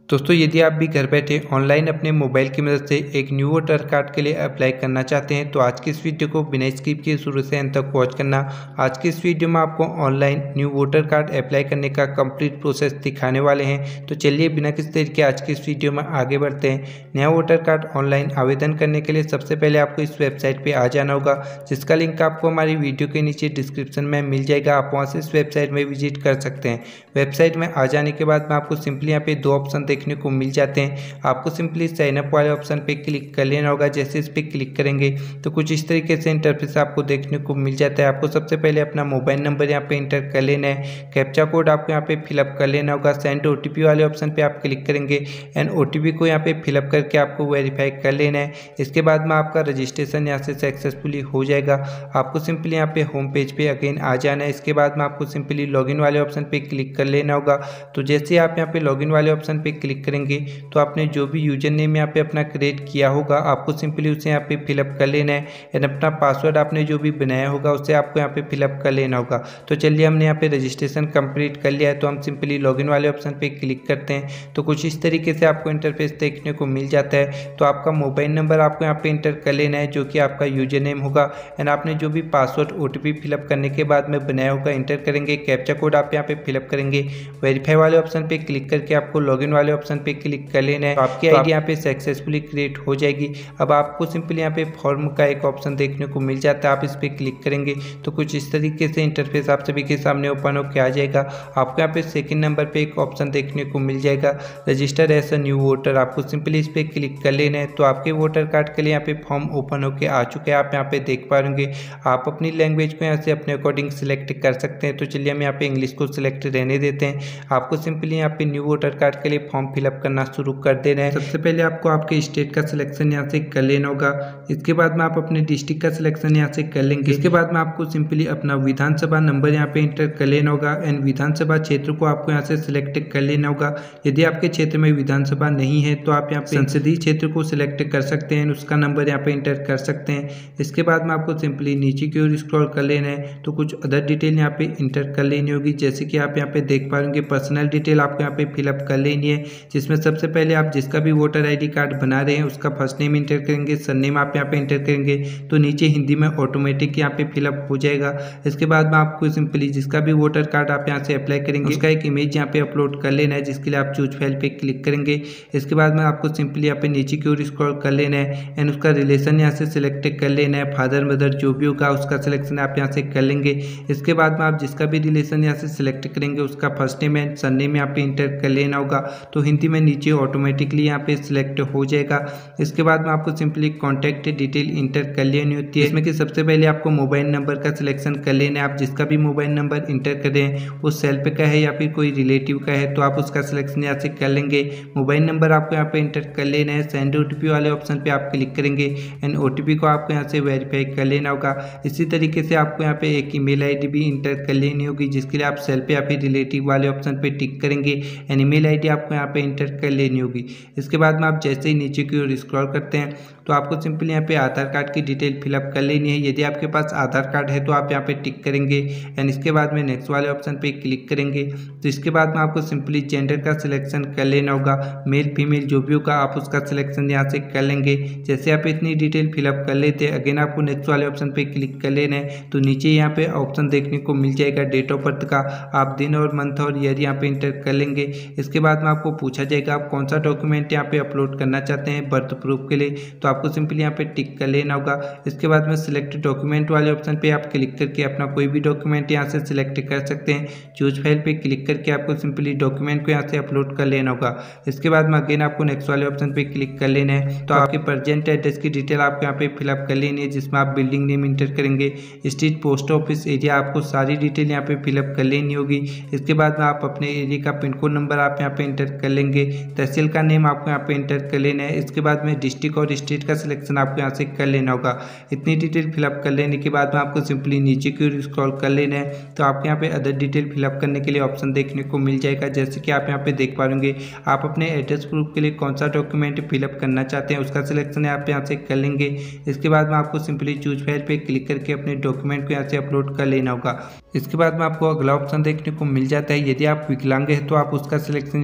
दोस्तों, यदि आप भी घर बैठे ऑनलाइन अपने मोबाइल की मदद से एक न्यू वोटर कार्ड के लिए अप्लाई करना चाहते हैं तो आज की इस वीडियो को बिना स्किप किए शुरू से अंत तक वॉच करना। आज की इस वीडियो में आपको online new voter card apply करने का कंप्लीट प्रोसेस दिखाने वाले हैं। तो चलिए बिना किसी देर के आज की इस वीडियो में आगे बढ़ते हैं। नया वोटर कार्ड ऑनलाइन आवेदन करने के लिए सबसे पहले आपको इस वेबसाइट पर आ जाना होगा, जिसका लिंक आपको हमारी वीडियो के नीचे डिस्क्रिप्शन में मिल जाएगा। आप वहाँ से इस वेबसाइट में विजिट कर सकते हैं। वेबसाइट में आ जाने के बाद में आपको सिंपली यहाँ पे दो ऑप्शन देखने को मिल जाते हैं। आपको सिंपली साइन अप वाले ऑप्शन पे क्लिक कर लेना होगा। जैसे इस पे क्लिक करेंगे तो कुछ इस तरीके से इंटरफेस आपको देखने को मिल जाता है। आपको सबसे पहले अपना मोबाइल नंबर यहाँ पे इंटर कर लेना है। कैप्चा कोड आपको यहाँ पे फिलअप कर लेना होगा। सेंड ओटीपी वाले ऑप्शन पे आप क्लिक करेंगे एंड ओटीपी को यहाँ पे फिलअप करके आपको वेरीफाई कर लेना है। इसके बाद में आपका रजिस्ट्रेशन यहाँ से सक्सेसफुली हो जाएगा। आपको सिंपली यहाँ पे होम पेज पे अगेन आ जाना है। इसके बाद में आपको सिंपली लॉगिन वाले ऑप्शन पे क्लिक कर लेना होगा। तो जैसे आप यहाँ पे लॉगिन वाले ऑप्शन पे क्लिक करेंगे तो आपने जो भी यूजर नेम यहाँ पे अपना क्रिएट किया होगा आपको सिंपली उसे यहाँ पे फिलअप कर लेना है एंड अपना पासवर्ड आपने जो भी बनाया होगा उसे आपको यहाँ पे फिलअप कर लेना होगा। तो चलिए हमने यहाँ पे रजिस्ट्रेशन कंप्लीट कर लिया है, तो हम सिंपली लॉगिन वाले ऑप्शन पे क्लिक करते हैं। तो कुछ इस तरीके से आपको इंटरफेस देखने को मिल जाता है। तो आपका मोबाइल नंबर आपको यहाँ पे इंटर कर लेना है जो कि आपका यूजर नेम होगा एंड आपने जो भी पासवर्ड ओटीपी फिलअप करने के बाद में बनाया होगा इंटर करेंगे। कैप्चा कोड आप यहाँ पे फिलअप करेंगे। वेरीफाई वाले ऑप्शन पे क्लिक करके आपको लॉगिन वाले ऑप्शन पे क्लिक कर लेना है। तो आपकी आईडी यहाँ पे सक्सेसफुली क्रिएट हो जाएगी। अब आपको सिंपली यहाँ पे फॉर्म का एक ऑप्शन देखने को मिल जाता है। आप इस पे क्लिक करेंगे तो कुछ इस तरीके से इंटरफेस आप सभी के सामने ओपन होकर आ जाएगा। आपको यहाँ पे सेकंड नंबर पे एक ऑप्शन देखने को मिल जाएगा, register as a new voter. आपको सिंपली इस पे क्लिक कर लेना है। तो आपके वोटर कार्ड के लिए यहाँ पे फॉर्म ओपन होकर आ चुके हैं। आप यहाँ पे देख पाएंगे। आप अपनी लैंग्वेज को यहाँ से अपने अकॉर्डिंग सिलेक्ट कर सकते हैं। तो चलिए हम यहाँ पे इंग्लिश को सिलेक्ट रहने देते हैं। आपको सिंपली यहाँ पे न्यू वोटर कार्ड के लिए फॉर्म फिलअप करना शुरू कर देना है। सबसे पहले आपको आपके स्टेट का सिलेक्शन यहाँ से कर लेना होगा। इसके बाद में आप अपने डिस्ट्रिक्ट का सिलेक्शन यहाँ से कर लेंगे। इसके बाद में आपको सिंपली अपना विधानसभा नंबर यहाँ पे इंटर कर लेना होगा एंड विधानसभा क्षेत्र को आपको यहाँ से सिलेक्ट कर लेना होगा। यदि आपके क्षेत्र में विधानसभा नहीं है तो आप यहाँ पे संसदीय क्षेत्र को सिलेक्ट कर सकते हैं, उसका नंबर यहाँ पे इंटर कर सकते हैं। इसके बाद में आपको सिंपली नीचे की ओर स्क्रॉल कर लेना है। तो कुछ अदर डिटेल यहाँ पे इंटर कर लेनी होगी, जैसे कि आप यहाँ पे देख पाएंगे पर्सनल डिटेल आपको यहाँ पे फिलअप कर लेनी है, जिसमें सबसे पहले आप जिसका भी वोटर आईडी कार्ड बना रहे हैं उसका फर्स्ट नेम इंटर करेंगे, सरनेम आप यहाँ पे इंटर करेंगे तो नीचे हिंदी में ऑटोमेटिक यहाँ पे फिलअप हो जाएगा। इसके बाद में आपको सिंपली जिसका भी वोटर कार्ड आप यहाँ से अप्लाई करेंगे उसका एक इमेज यहाँ पे अपलोड कर लेना है, जिसके लिए आप चूज फाइल पे क्लिक करेंगे। इसके बाद में आपको सिंपली यहाँ पे नीचे की ओर स्क्रॉल कर लेना है एंड उसका रिलेशन यहाँ से सिलेक्ट कर लेना है। फादर मदर जो भी होगा उसका सिलेक्शन आप यहाँ से कर लेंगे। इसके बाद में आप जिसका भी रिलेशन यहाँ से सिलेक्ट करेंगे उसका फर्स्ट नेम एंड सरनेम यहाँ पे इंटर कर लेना होगा। तो हिंदी में नीचे ऑटोमेटिकली यहाँ पे सिलेक्ट हो जाएगा। इसके बाद में आपको सिंपली कॉन्टैक्ट डिटेल इंटर कर लेनी होती है, इसमें कि सबसे पहले आपको मोबाइल नंबर का सिलेक्शन कर लेना है। आप जिसका भी मोबाइल नंबर इंटर करें वो सेल्फ का है या फिर कोई रिलेटिव का है तो आप उसका सिलेक्शन यहाँ से कर लेंगे। मोबाइल नंबर आपको यहाँ पे इंटर कर लेना है। सेंड ओटीपी वाले ऑप्शन पे आप क्लिक करेंगे एंड ओटीपी को आपको यहाँ से वेरीफाई कर लेना होगा। इसी तरीके से आपको यहाँ पे एक ईमेल आईडी भी इंटर कर लेनी होगी, जिसके लिए आप सेल्फ या फिर रिलेटिव वाले ऑप्शन पे टिक करेंगे एंड ईमेल आईडी आपको यहाँ पे इंटर कर लेनी होगी। इसके बाद में आप जैसे ही नीचे की ओर स्क्रॉल करते हैं तो आपको सिंपली यहाँ पे आधार कार्ड की डिटेल फिलअप कर लेनी है। यदि आपके पास आधार कार्ड है तो आप यहाँ पे टिक करेंगे एंड इसके बाद में नेक्स्ट वाले ऑप्शन पे क्लिक करेंगे। तो इसके बाद में आपको सिंपली जेंडर का सिलेक्शन कर लेना होगा, मेल फीमेल जो भी होगा आप उसका सिलेक्शन यहाँ से कर लेंगे। जैसे आप इतनी डिटेल फिलअप कर लेते हैं अगेन आपको नेक्स्ट वाले ऑप्शन पे क्लिक कर लेना है। तो नीचे यहाँ पे ऑप्शन देखने को मिल जाएगा डेट ऑफ बर्थ का, आप दिन और मंथ और ईयर यहाँ पे इंटर कर लेंगे। इसके बाद में आपको पूछा जाएगा आप कौन सा डॉक्यूमेंट यहाँ पे अपलोड करना चाहते हैं बर्थ प्रूफ के लिए, तो आपको सिंपली यहाँ पे टिक कर लेना होगा। इसके बाद में सिलेक्ट डॉक्यूमेंट वाले ऑप्शन पे आप क्लिक करके अपना कोई भी डॉक्यूमेंट यहाँ से सिलेक्ट कर सकते हैं। चूज फाइल पे क्लिक करके आपको सिंपली डॉक्यूमेंट को यहाँ से अपलोड कर लेना होगा। इसके बाद में अगेन आपको नेक्स्ट वाले ऑप्शन पे क्लिक कर लेना है। तो आपके प्रेजेंट एड्रेस की डिटेल आपको यहाँ पे फिलअप कर लेनी है, जिसमें आप बिल्डिंग नेम इंटर करेंगे, स्ट्रीट, पोस्ट ऑफिस, एरिया, आपको सारी डिटेल यहाँ पे फिलअप कर लेनी होगी। इसके बाद में आप अपने एरिया का पिन कोड नंबर आप यहाँ पे इंटर कर लेंगे, तहसील का नेम आपको यहाँ पे इंटर कर लेना है। इसके बाद में डिस्ट्रिक्ट और स्टेट का सिलेक्शन आपको यहाँ से कर लेना होगा। इतनी डिटेल फिलअप कर लेने के बाद में आपको सिंपली नीचे की ओर स्क्रॉल कर लेना है। तो आपको यहाँ पे अदर डिटेल फिलअप करने के लिए ऑप्शन देखने को मिल जाएगा, जैसे कि आप यहाँ पे देख पाएंगे आप अपने एड्रेस प्रूफ के लिए कौन सा डॉक्यूमेंट फिलअप करना चाहते हैं उसका सिलेक्शन आप यहाँ से कर लेंगे। इसके बाद में आपको सिंपली चूज फाइल पे क्लिक करके अपने डॉक्यूमेंट को यहाँ से अपलोड कर लेना होगा। इसके बाद में आपको अगला ऑप्शन देखने को मिल जाता है, यदि आप विकलांग हैं तो आप उसका सिलेक्शन यहाँ से अपने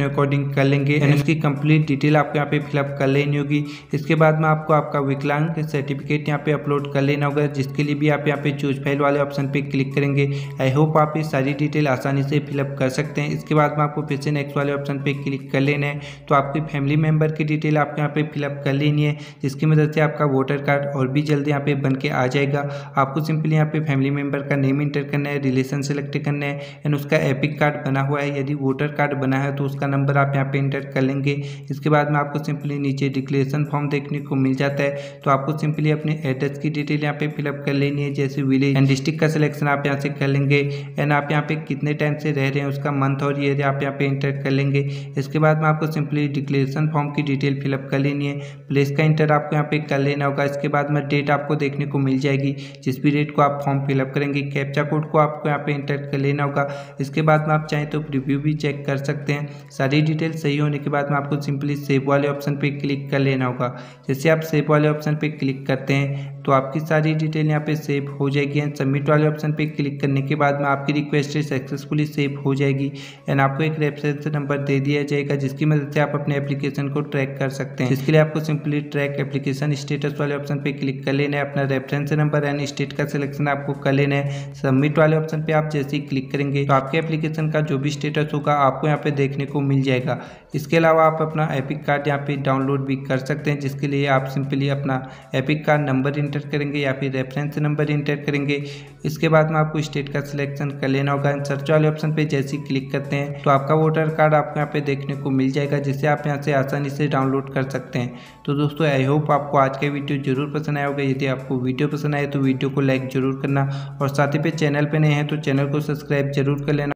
अपने अकॉर्डिंग कर लेंगे एंड उसकी कंप्लीट डिटेल आपको यहाँ पे फिलअप कर लेनी होगी। इसके बाद में आपको आपका विकलांग सर्टिफिकेट यहाँ पे अपलोड कर लेना होगा, जिसके लिए भी आप यहाँ पे चूज फाइल वाले ऑप्शन पे क्लिक करेंगे। आई होप आप ये सारी डिटेल आसानी से फिलअप कर सकते हैं। इसके बाद में आपको फिर से नेक्स्ट वाले ऑप्शन पे क्लिक कर लेना है। तो आपकी फैमिली मेंबर की डिटेल आपको यहाँ पे फिलअप कर लेनी है, जिसकी मदद से आपका वोटर कार्ड और भी जल्दी यहाँ पे बन के आ जाएगा। आपको सिंपली यहाँ पे फैमिली मेंबर का नेम इंटर करना है, रिलेशन सेलेक्ट करना है एंड उसका एपिक कार्ड बना हुआ है, यदि वोटर कार्ड बना है तो उसका नंबर आप यहाँ पे इंटर कर लेंगे। इसके बाद में आपको सिंपली नीचे डिक्लेरेशन फॉर्म देखने को मिल जाता है। तो आपको सिंपली अपने एड्रेस की डिटेल यहाँ पे फिलअप कर लेनी है, जैसे विलेज एंड डिस्ट्रिक्ट का सिलेक्शन आप यहाँ से कर लेंगे एंड आप यहाँ पे कितने टाइम से रह रहे हैं उसका मंथ और ईयर आप यहाँ पे इंटर कर लेंगे। इसके बाद में आपको सिंपली डिक्लेरेशन फॉर्म की डिटेल फिलअप कर लेनी है, प्लेस का इंटर आपको यहाँ पे कर लेना होगा। इसके बाद में डेट आपको देखने को मिल जाएगी, जिस भी डेट को आप फॉर्म फिलअप करेंगे। कैप्चा कोड को आपको यहाँ पे इंटर कर लेना होगा। इसके बाद में आप चाहें तो रिव्यू भी चेक कर सकते हैं। सारी डिटेल सही होने के बाद में आपको सिंपली सेव वाले ऑप्शन पे क्लिक कर लेना होगा। जैसे आप सेव वाले ऑप्शन पे क्लिक करते हैं तो आपकी सारी डिटेल यहाँ पे सेव हो जाएगी एंड सबमिट वाले ऑप्शन पे क्लिक करने के बाद में आपकी रिक्वेस्ट सक्सेसफुली सेव हो जाएगी एंड आपको एक रेफरेंस नंबर दे दिया जाएगा, जिसकी मदद से आप अपने एप्लीकेशन को ट्रैक कर सकते हैं। इसके लिए आपको सिंपली ट्रैक एप्लीकेशन स्टेटस वाले ऑप्शन पे क्लिक कर लेना है, अपना रेफरेंस नंबर एंड स्टेट का सिलेक्शन आपको कर लेना है। सबमिट वाले ऑप्शन पे आप जैसे ही क्लिक करेंगे तो आपके एप्लीकेशन का जो भी स्टेटस होगा आपको यहाँ पे देखने को मिल जाएगा। इसके अलावा आप अपना एपिक कार्ड यहाँ पे डाउनलोड भी कर सकते हैं, जिसके लिए आप सिंपली अपना एपिक कार्ड नंबर इंटर करेंगे या फिर रेफरेंस नंबर इंटर करेंगे। इसके बाद में आपको स्टेट का सिलेक्शन कर लेना होगा। सर्च वाले ऑप्शन पे जैसे ही क्लिक करते हैं तो आपका वोटर कार्ड आपको यहाँ पे देखने को मिल जाएगा, जिसे आप यहाँ से आसानी से डाउनलोड कर सकते हैं। तो दोस्तों आई होप आपको आज का वीडियो जरूर पसंद आया होगा। यदि आपको वीडियो पसंद आए तो वीडियो को लाइक जरूर करना और साथ ही पे चैनल पे नए हैं तो चैनल को सब्सक्राइब जरूर कर लेना।